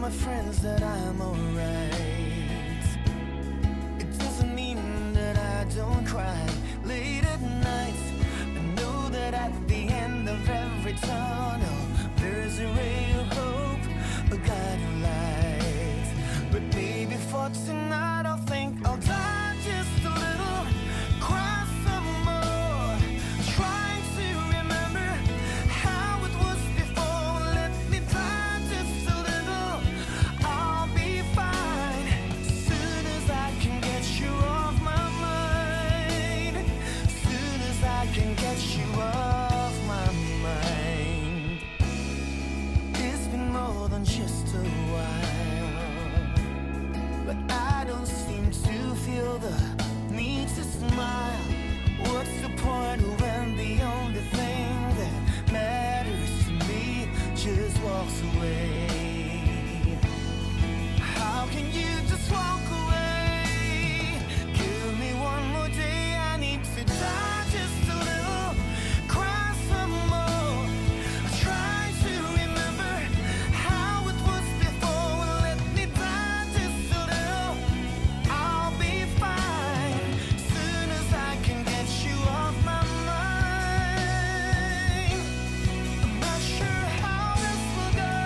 my friends that I'm alright. It doesn't mean that I don't cry late at night. I know that at the end of every tunnel there's a ray of hope, a guiding light. But maybe for tonight I'll think I'll die just a little, cry some more, trying to remember how it was before. Let me die just a little, I'll be fine. Soon as I can get you off my mind, soon as I can get you off my mind. It's been more than just a while, but I don't seem to feel the need to smile. What's the point when the only thing that matters to me just walks away? How can you just walk away? Give me one more day, I need to die just a little, cry some more, try to remember how it was before. Let me die just a little, I'll be fine. Soon as I can get you off my mind. I'm not sure how this will go,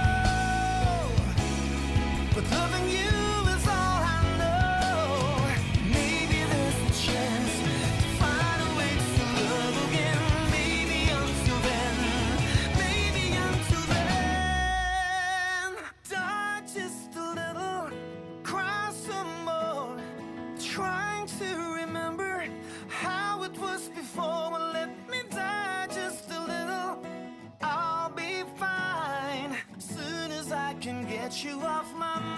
but loving you is all I know. Maybe there's a chance to find a way to love again. Maybe until then, maybe until then, die just a little, cry some more, trying to remember how it was before. Well, let me die just a little, I'll be fine. Soon as I can get you off my